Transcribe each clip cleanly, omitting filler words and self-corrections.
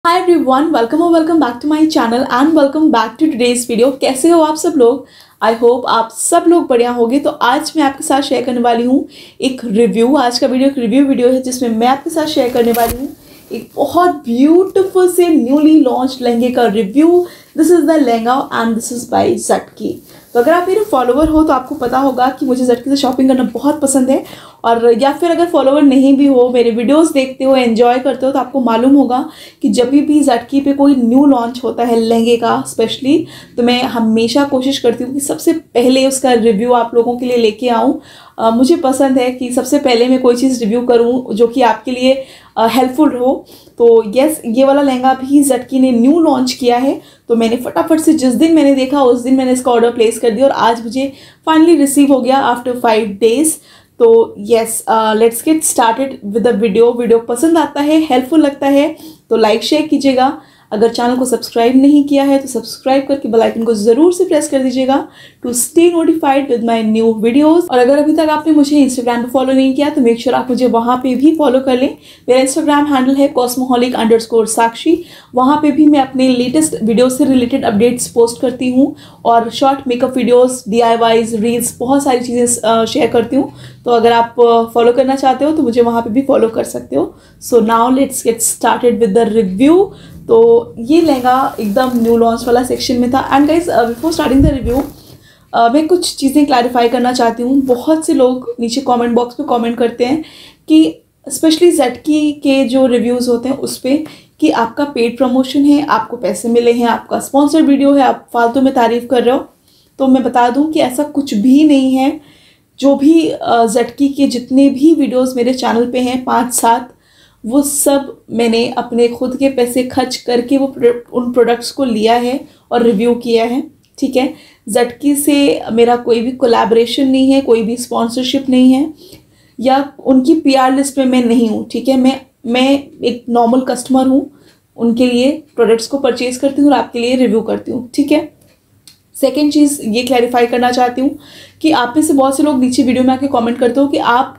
हाय everyone, welcome और welcome back to my channel and welcome back to today's video. कैसे हो आप सब लोग? आई होप आप सब लोग बढ़िया होंगे। तो आज मैं आपके साथ शेयर करने वाली हूँ एक रिव्यू। आज का वीडियो एक रिव्यू वीडियो है जिसमें मैं आपके साथ शेयर करने वाली हूँ एक बहुत ब्यूटीफुल से न्यूली लॉन्च लहंगे का रिव्यू। This is the lehenga and this is by Zatki. तो अगर आप मेरे फॉलोवर हो तो आपको पता होगा कि मुझे ज़टकी से शॉपिंग करना बहुत पसंद है, और या फिर अगर फॉलोवर नहीं भी हो, मेरे वीडियोस देखते हो, एंजॉय करते हो, तो आपको मालूम होगा कि जब भी ज़टकी पे कोई न्यू लॉन्च होता है लहंगे का स्पेशली, तो मैं हमेशा कोशिश करती हूँ कि सबसे पहले उसका रिव्यू आप लोगों के लिए लेके आऊँ। मुझे पसंद है कि सबसे पहले मैं कोई चीज़ रिव्यू करूँ जो कि आपके लिए हेल्पफुल हो। तो यस, ये वाला लहंगा भी ज़टकी ने न्यू लॉन्च किया है, तो मैंने फटाफट से जिस दिन मैंने देखा उस दिन मैंने इसका ऑर्डर प्लेस कर दिया और आज मुझे फाइनली रिसीव हो गया आफ्टर 5 डेज। तो yes, let's get started with the video. Video पसंद आता है, हेल्पफुल लगता है तो लाइक शेयर कीजिएगा। अगर चैनल को सब्सक्राइब नहीं किया है तो सब्सक्राइब करके बेल आइकन को ज़रूर से प्रेस कर दीजिएगा to stay notified with my new videos. और अगर अभी तक आपने मुझे इंस्टाग्राम पे फॉलो नहीं किया तो मेक श्योर आप मुझे वहाँ पे भी फॉलो कर लें। मेरा इंस्टाग्राम हैंडल है cosmoholic_sakshi। वहाँ पे भी मैं अपने लेटेस्ट वीडियो से रिलेटेड अपडेट्स पोस्ट करती हूँ और short makeup videos, DIYs, reels, बहुत सारी चीज़ें शेयर करती हूँ। तो अगर आप फॉलो करना चाहते हो तो मुझे वहाँ पे भी फॉलो कर सकते हो। So now let's get started with the review. तो ये लहंगा एकदम न्यू लॉन्च वाला सेक्शन में था। And guys, before starting the review मैं कुछ चीज़ें क्लैरिफाई करना चाहती हूँ। बहुत से लोग नीचे कमेंट बॉक्स में कमेंट करते हैं कि स्पेशली ज़टकी के जो रिव्यूज़ होते हैं उस पर कि आपका पेड प्रमोशन है, आपको पैसे मिले हैं, आपका स्पॉन्सर्ड वीडियो है, आप फालतू में तारीफ़ कर रहे हो। तो मैं बता दूँ कि ऐसा कुछ भी नहीं है। जो भी ज़टकी के जितने भी वीडियोज़ मेरे चैनल पे हैं 5-7, वो सब मैंने अपने खुद के पैसे खर्च करके वो उन प्रोडक्ट्स को लिया है और रिव्यू किया है। ठीक है, ज़टकी से मेरा कोई भी कोलैबोरेशन नहीं है, कोई भी स्पॉन्सरशिप नहीं है, या उनकी PR लिस्ट में मैं नहीं हूँ। ठीक है, मैं एक नॉर्मल कस्टमर हूँ, उनके लिए प्रोडक्ट्स को परचेज़ करती हूँ और आपके लिए रिव्यू करती हूँ। ठीक है, सेकेंड चीज़ ये क्लैरिफाई करना चाहती हूँ कि आप में से बहुत से लोग नीचे वीडियो में आके कमेंट करते हो कि आप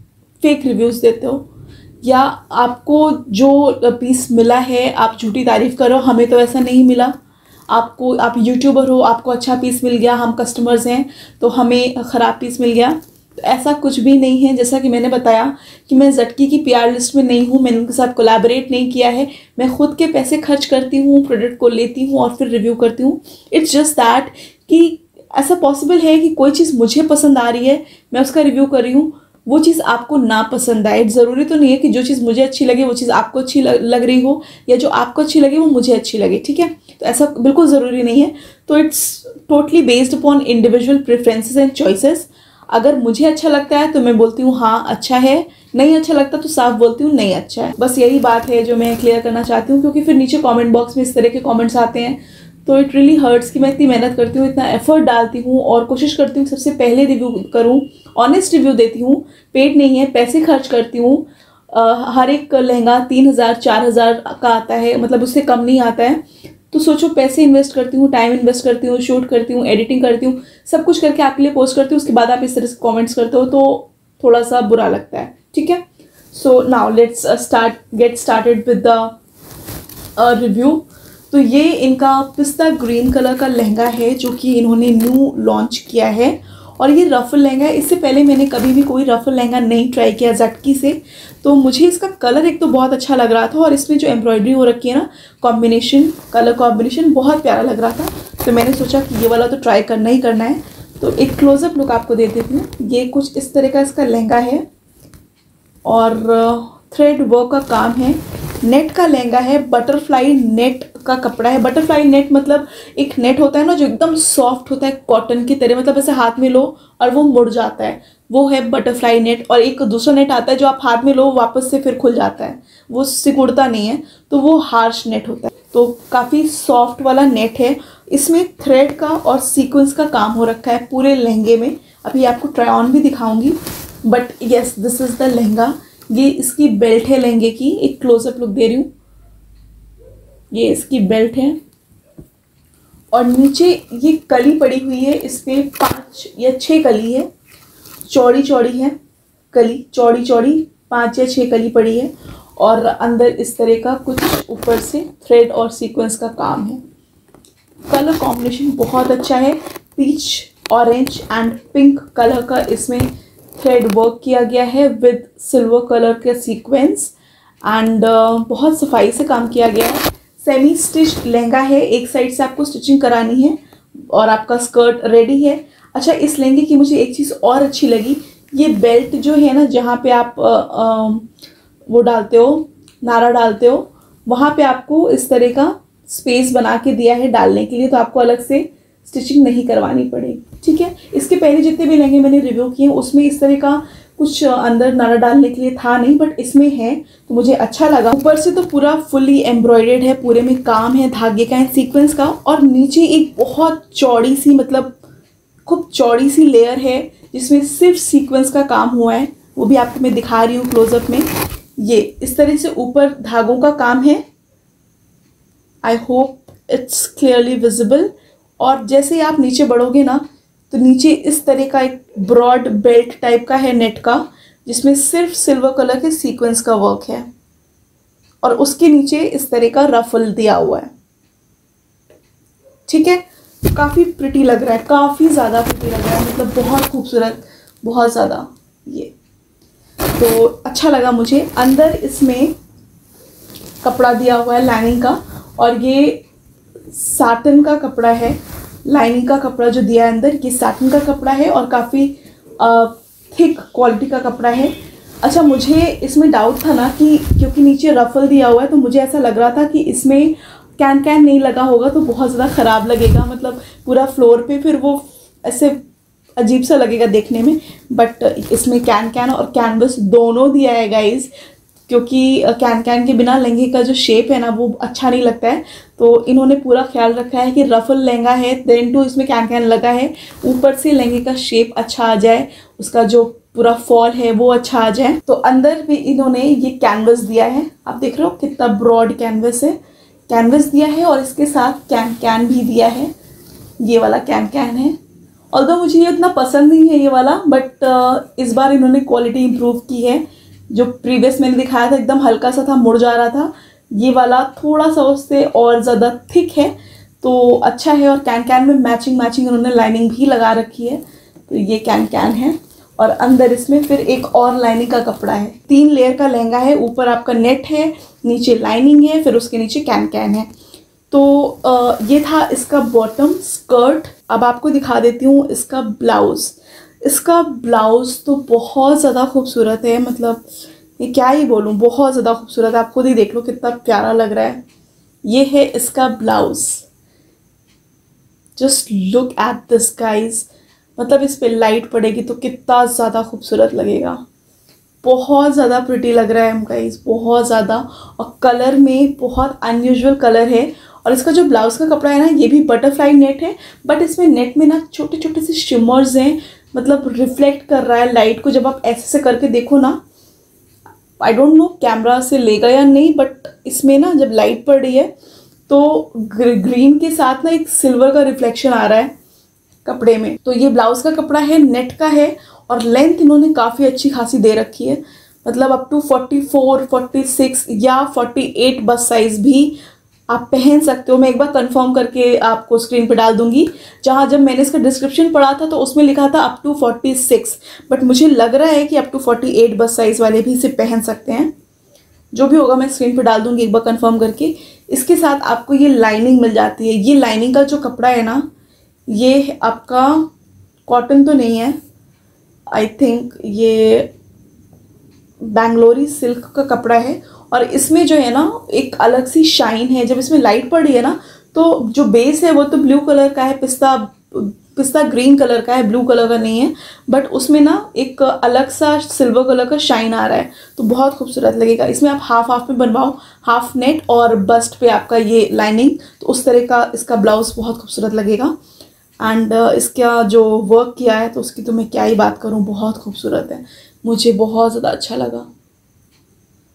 फेक रिव्यूज़ देते हो या आपको जो पीस मिला है आप झूठी तारीफ़ करो। हमें तो ऐसा नहीं मिला। आप यूट्यूबर हो, आपको अच्छा पीस मिल गया, हम कस्टमर्स हैं तो हमें ख़राब पीस मिल गया। तो ऐसा कुछ भी नहीं है। जैसा कि मैंने बताया कि मैं ज़टकी की PR लिस्ट में नहीं हूँ, मैंने उनके साथ कोलैबोरेट नहीं किया है। मैं खुद के पैसे खर्च करती हूँ, प्रोडक्ट को लेती हूँ और फिर रिव्यू करती हूँ। इट्स जस्ट दैट कि ऐसा पॉसिबल है कि कोई चीज़ मुझे पसंद आ रही है, मैं उसका रिव्यू कर रही हूँ, वो चीज़ आपको ना पसंद आए। ज़रूरी तो नहीं है कि जो चीज़ मुझे अच्छी लगे वो चीज़ आपको अच्छी लग रही हो, या जो आपको अच्छी लगे वो मुझे अच्छी लगे। ठीक है, तो ऐसा बिल्कुल ज़रूरी नहीं है। तो it's totally based upon individual preferences and choices. अगर मुझे अच्छा लगता है तो मैं बोलती हूँ हाँ अच्छा है, नहीं अच्छा लगता तो साफ बोलती हूँ नहीं अच्छा है। बस यही बात है जो मैं क्लियर करना चाहती हूँ, क्योंकि फिर नीचे कमेंट बॉक्स में इस तरह के कमेंट्स आते हैं तो इट रियली हर्ट्स कि मैं इतनी मेहनत करती हूँ, इतना एफर्ट डालती हूँ और कोशिश करती हूँ सबसे पहले रिव्यू करूँ, ऑनेस्ट रिव्यू देती हूँ, पेड नहीं है, पैसे खर्च करती हूँ। हर एक लहंगा 3,000-4,000 का आता है, मतलब उससे कम नहीं आता है। तो सोचो, पैसे इन्वेस्ट करती हूँ, टाइम इन्वेस्ट करती हूँ, शूट करती हूँ, एडिटिंग करती हूँ, सब कुछ करके आपके लिए पोस्ट करती हूँ, उसके बाद आप इस तरह से कमेंट्स करते हो तो थोड़ा सा बुरा लगता है। ठीक है, so now let's get started with the review. तो ये इनका पिस्ता ग्रीन कलर का लहंगा है जो कि इन्होंने न्यू लॉन्च किया है, और ये रफल लहंगा है। इससे पहले मैंने कभी भी कोई रफल लहंगा नहीं ट्राई किया ज़टकी से, तो मुझे इसका कलर एक तो बहुत अच्छा लग रहा था और इसमें जो एम्ब्रॉयडरी हो रखी है ना, कलर कॉम्बिनेशन बहुत प्यारा लग रहा था। तो मैंने सोचा कि ये वाला तो ट्राई करना ही करना है। तो एक क्लोजअप लुक आपको दे देती हूँ। ये कुछ इस तरह का इसका लहंगा है और थ्रेड वर्क का काम है, नेट का लहंगा है, बटरफ्लाई नेट का कपड़ा है। बटरफ्लाई नेट मतलब एक नेट होता है ना जो एकदम सॉफ्ट होता है कॉटन की तरह, मतलब ऐसे हाथ में लो और वो मुड़ जाता है, वो है बटरफ्लाई नेट। और एक दूसरा नेट आता है जो आप हाथ में लो वापस से फिर खुल जाता है, वो सिकुड़ता नहीं है, तो वो हार्श नेट होता है। तो काफ़ी सॉफ्ट वाला नेट है। इसमें थ्रेड का और सीक्वेंस का काम हो रखा है पूरे लहंगे में। अभी आपको ट्राई ऑन भी दिखाऊंगी, but yes, this is the lehenga. ये इसकी बेल्ट है लहंगे की, एक क्लोजअप लुक दे रही हूँ। ये इसकी बेल्ट है और नीचे ये कली पड़ी हुई है, इस पर 5 या 6 कली है, चौड़ी चौड़ी है कली, चौड़ी 5 या 6 कली पड़ी है। और अंदर इस तरह का कुछ ऊपर से थ्रेड और सीक्वेंस का काम है। कलर कॉम्बिनेशन बहुत अच्छा है, peach orange and pink colour का इसमें थ्रेड वर्क किया गया है विद सिल्वर कलर के सीक्वेंस एंड बहुत सफाई से काम किया गया है। सेमी स्टिच्ड लहंगा है, एक साइड से आपको स्टिचिंग करानी है और आपका स्कर्ट रेडी है। अच्छा, इस लहंगे की मुझे एक चीज़ और अच्छी लगी, ये बेल्ट जो है ना, जहाँ पे आप वो डालते हो, नारा डालते हो, वहाँ पे आपको इस तरह का स्पेस बना के दिया है डालने के लिए, तो आपको अलग से स्टिचिंग नहीं करवानी पड़ेगी। ठीक है, इसके पहले जितने भी लहंगे मैंने रिव्यू किए उसमें इस तरह का कुछ अंदर नारा डालने के लिए था नहीं, बट इसमें है तो मुझे अच्छा लगा। ऊपर से तो पूरा फुली एम्ब्रॉयडर्ड है, पूरे में काम है धागे का एंड सीक्वेंस का, और नीचे एक बहुत चौड़ी सी, मतलब खूब चौड़ी सी लेयर है जिसमें सिर्फ सीक्वेंस का काम हुआ है, वो भी आपको मैं दिखा रही हूँ क्लोजअप में। ये इस तरह से ऊपर धागों का काम है, I hope it's clearly visible. और जैसे आप नीचे बढ़ोगे ना, तो नीचे इस तरह का एक ब्रॉड बेल्ट टाइप का है नेट का, जिसमें सिर्फ सिल्वर कलर के सीक्वेंस का वर्क है, और उसके नीचे इस तरह का रफल दिया हुआ है। ठीक है, काफ़ी प्रिटी लग रहा है, काफ़ी ज़्यादा प्रिटी लग रहा है, मतलब बहुत खूबसूरत, बहुत ज़्यादा। ये तो अच्छा लगा मुझे। अंदर इसमें कपड़ा दिया हुआ है लाइनिंग का, और ये साटन का कपड़ा है, लाइनिंग का कपड़ा जो दिया है अंदर, ये साटन का कपड़ा है और काफ़ी थिक क्वालिटी का कपड़ा है। अच्छा, मुझे इसमें डाउट था ना कि क्योंकि नीचे रफल दिया हुआ है, तो मुझे ऐसा लग रहा था कि इसमें कैन कैन नहीं लगा होगा तो बहुत ज़्यादा ख़राब लगेगा, मतलब पूरा फ्लोर पे फिर वो ऐसे अजीब सा लगेगा देखने में। बट इसमें कैन कैन और कैनवस दोनों दिया है गाइज, क्योंकि कैन कैन के बिना लहंगे का जो शेप है ना वो अच्छा नहीं लगता है, तो इन्होंने पूरा ख्याल रखा है कि रफल लहंगा है, देन टू इसमें कैन कैन लगा है, ऊपर से लहंगे का शेप अच्छा आ जाए, उसका जो पूरा फॉल है वो अच्छा आ जाए। तो अंदर भी इन्होंने ये कैनवस दिया है, आप देख रहे हो कितना ब्रॉड कैनवस है, कैनवस दिया है, और इसके साथ कैन कैन भी दिया है, ये वाला कैन कैन है। ऑल्दो मुझे ये उतना पसंद नहीं है ये वाला, बट इस बार इन्होंने क्वालिटी इम्प्रूव की है। जो प्रीवियस मैंने दिखाया था एकदम हल्का सा था, मुड़ जा रहा था, ये वाला थोड़ा सा उससे और ज़्यादा थिक है, तो अच्छा है। और कैन कैन में मैचिंग उन्होंने लाइनिंग भी लगा रखी है, तो ये कैन कैन है। और अंदर इसमें फिर एक और लाइनिंग का कपड़ा है, 3 लेयर का लहंगा है, ऊपर आपका नेट है, नीचे लाइनिंग है, फिर उसके नीचे कैन कैन है। तो ये था इसका बॉटम स्कर्ट। अब आपको दिखा देती हूँ इसका ब्लाउज़। इसका ब्लाउज़ तो बहुत ज़्यादा खूबसूरत है, मतलब ये क्या ही बोलूँ, बहुत ज़्यादा खूबसूरत है, आप खुद ही देख लो कितना प्यारा लग रहा है। ये है इसका blouse, just look at this guys, मतलब इस पे लाइट पड़ेगी तो कितना ज़्यादा खूबसूरत लगेगा, बहुत ज़्यादा प्रिटी लग रहा है गाइज, बहुत ज़्यादा। और कलर में बहुत अनयूजुअल कलर है, और इसका जो ब्लाउज़ का कपड़ा है ना, ये भी बटरफ्लाई नेट है, बट इसमें नेट में ना छोटे छोटे से शिमर्स हैं, मतलब रिफ्लेक्ट कर रहा है लाइट को। जब आप ऐसे से करके देखो ना, आई डोंट नो कैमरा से लेगा या नहीं, बट इसमें ना जब लाइट पड़ रही है तो ग्रीन के साथ ना एक सिल्वर का रिफ्लेक्शन आ रहा है कपड़े में। तो ये ब्लाउज़ का कपड़ा है, नेट का है, और लेंथ इन्होंने काफ़ी अच्छी खासी दे रखी है, मतलब अप टू 44, 46 या 48 बस साइज़ भी आप पहन सकते हो। मैं एक बार कंफर्म करके आपको स्क्रीन पे डाल दूंगी, जहाँ जब मैंने इसका डिस्क्रिप्शन पढ़ा था तो उसमें लिखा था अप टू 46, बट मुझे लग रहा है कि अप टू 48 बस साइज़ वाले भी इसे पहन सकते हैं। जो भी होगा मैं स्क्रीन पे डाल दूंगी एक बार कंफर्म करके। इसके साथ आपको ये लाइनिंग मिल जाती है। ये लाइनिंग का जो कपड़ा है ना, ये आपका कॉटन तो नहीं है, आई थिंक ये बेंगलोरी सिल्क का कपड़ा है, और इसमें जो है ना एक अलग सी शाइन है। जब इसमें लाइट पड़ रही है ना, तो जो बेस है वो तो ब्लू कलर का है, पिस्ता ग्रीन कलर का है, ब्लू कलर का नहीं है, बट उसमें ना एक अलग सा सिल्वर कलर का शाइन आ रहा है, तो बहुत खूबसूरत लगेगा। इसमें आप हाफ हाफ में बनवाओ, हाफ नेट और बस्ट पे आपका ये लाइनिंग, तो उस तरह का इसका ब्लाउज बहुत खूबसूरत लगेगा। एंड इसका जो वर्क किया है तो उसकी तो मैं क्या ही बात करूँ, बहुत खूबसूरत है, मुझे बहुत ज़्यादा अच्छा लगा।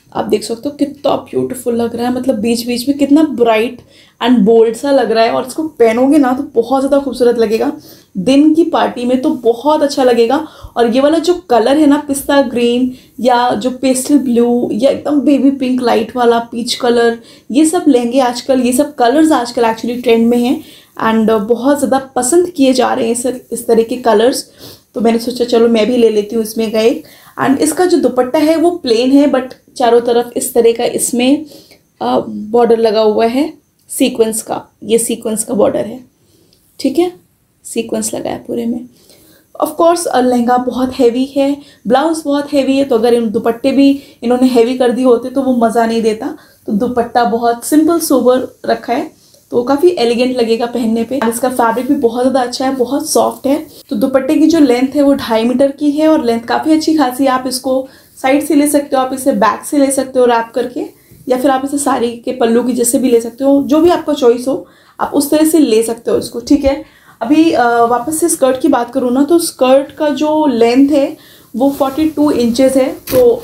आप देख सकते हो कितना ब्यूटीफुल लग रहा है, मतलब बीच बीच में कितना ब्राइट एंड बोल्ड सा लग रहा है। और इसको पहनोगे ना तो बहुत ज़्यादा खूबसूरत लगेगा, दिन की पार्टी में तो बहुत अच्छा लगेगा। और ये वाला जो कलर है ना, पिस्ता ग्रीन या जो पेस्टल ब्लू या एकदम बेबी पिंक लाइट वाला पीच कलर, ये सब लहंगे आजकल, ये सब कलर्स आजकल एक्चुअली ट्रेंड में हैं एंड बहुत ज़्यादा पसंद किए जा रहे हैं इस तरह के कलर्स। तो मैंने सोचा चलो मैं भी ले लेती हूँ इसमें का एक। एंड इसका जो दुपट्टा है वो प्लेन है, बट चारों तरफ इस तरह का इसमें बॉर्डर लगा हुआ है सीक्वेंस का, ये सीक्वेंस का बॉर्डर है, ठीक है, सीक्वेंस लगा है पूरे में। ऑफ कोर्स लहंगा बहुत हैवी है, ब्लाउज बहुत हैवी है, तो अगर इन दुपट्टे भी इन्होंने हैवी कर दिए होते तो वो मज़ा नहीं देता। तो दुपट्टा बहुत सिंपल सोबर रखा है, तो काफ़ी एलिगेंट लगेगा पहनने पे। इसका फैब्रिक भी बहुत ज़्यादा अच्छा है, बहुत सॉफ्ट है। तो दुपट्टे की जो लेंथ है वो 2.5 मीटर की है और लेंथ काफ़ी अच्छी खासी है। आप इसको साइड से ले सकते हो, आप इसे बैक से ले सकते हो रैप करके, या फिर आप इसे साड़ी के पल्लू की जैसे भी ले सकते हो, जो भी आपका चॉइस हो आप उस तरह से ले सकते हो इसको, ठीक है। अभी वापस से स्कर्ट की बात करूँ ना, तो स्कर्ट का जो लेंथ है वो 42 इंचेस है। तो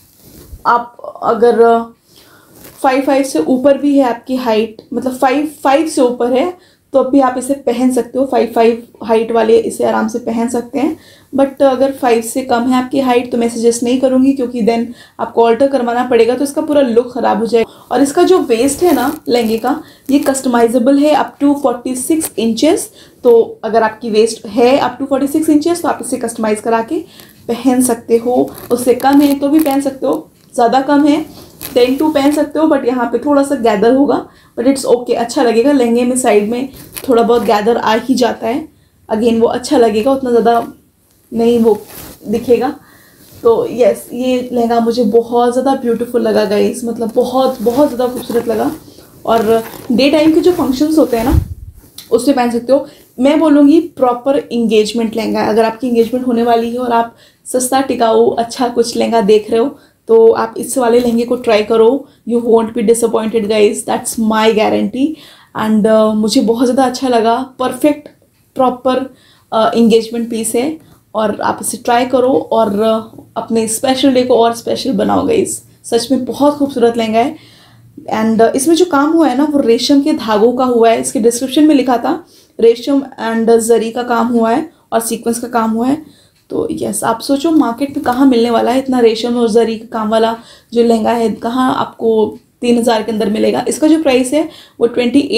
आप अगर 5'5" से ऊपर भी है आपकी हाइट, मतलब 5'5" से ऊपर है तो अभी आप इसे पहन सकते हो। 5'5" हाइट वाले इसे आराम से पहन सकते हैं, बट अगर 5 से कम है आपकी हाइट तो मैं सजेस्ट नहीं करूँगी, क्योंकि देन आपको ऑल्टर करवाना पड़ेगा तो इसका पूरा लुक ख़राब हो जाएगा। और इसका जो वेस्ट है ना लहंगे का, ये कस्टमाइजेबल है अप टू 46 इंचेस। तो अगर आपकी वेस्ट है अप टू 46 इंचेस तो आप इसे कस्टमाइज़ करा के पहन सकते हो। उससे कम है तो भी पहन सकते हो, ज़्यादा कम है 10-2 पहन सकते हो, बट यहाँ पे थोड़ा सा गैदर होगा, बट इट्स ओके, अच्छा लगेगा। लहंगे में साइड में थोड़ा बहुत गैदर आ ही जाता है, अगेन वो अच्छा लगेगा, उतना ज़्यादा नहीं वो दिखेगा। तो यस, ये लहंगा मुझे बहुत ज़्यादा ब्यूटीफुल लगा गाइस, मतलब बहुत बहुत ज़्यादा खूबसूरत लगा। और डे टाइम के जो फंक्शंस होते हैं ना उसमें पहन सकते हो। मैं बोलूँगी प्रॉपर इंगेजमेंट लहंगा है। अगर आपकी इंगेजमेंट होने वाली है और आप सस्ता टिकाऊ अच्छा कुछ लहंगा देख रहे हो तो आप इस वाले लहंगे को ट्राई करो, you won't be disappointed guys, that's my guarantee. And मुझे बहुत ज़्यादा अच्छा लगा, परफेक्ट प्रॉपर इंगेजमेंट पीस है और आप इसे ट्राई करो और अपने स्पेशल डे को और स्पेशल बनाओ गाइज। सच में बहुत खूबसूरत लहंगा है। एंड इसमें जो काम हुआ है ना वो रेशम के धागों का हुआ है, इसके डिस्क्रिप्शन में लिखा था रेशम एंड जरी का काम हुआ है और सीक्वेंस का काम हुआ है। तो यस, आप सोचो मार्केट में कहाँ मिलने वाला है इतना रेशम और जरी का काम वाला जो लहंगा है, कहाँ आपको 3000 के अंदर मिलेगा। इसका जो प्राइस है वो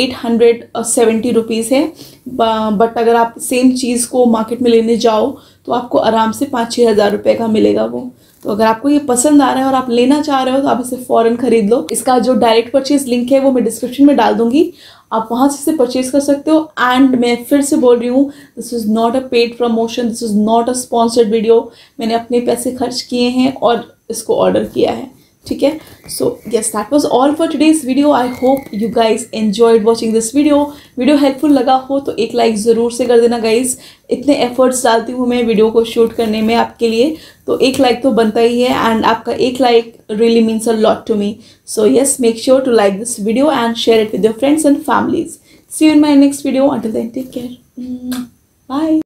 2870 रुपीज़ है, बट अगर आप सेम चीज़ को मार्केट में लेने जाओ तो आपको आराम से 5-6 हज़ार रुपये का मिलेगा वो। तो अगर आपको ये पसंद आ रहा है और आप लेना चाह रहे हो तो आप इसे फ़ौरन खरीद लो। इसका जो डायरेक्ट परचेज लिंक है वो मैं डिस्क्रिप्शन में डाल दूंगी, आप वहाँ से इसे परचेज कर सकते हो। एंड मैं फिर से बोल रही हूँ, this is not a paid promotion, this is not a sponsored video. मैंने अपने पैसे खर्च किए हैं और इसको ऑर्डर किया है, ठीक है। So yes, that was all for today's video. I hope you guys enjoyed watching this video helpful लगा हो तो एक लाइक ज़रूर से कर देना गाइज। इतने एफर्ट्स डालती हूँ मैं वीडियो को शूट करने में आपके लिए, तो एक लाइक तो बनता ही है एंड आपका एक like really means a lot to me. So yes, make sure to like this video and share it with your friends and families. See you in my next video. Until then, take care. Bye.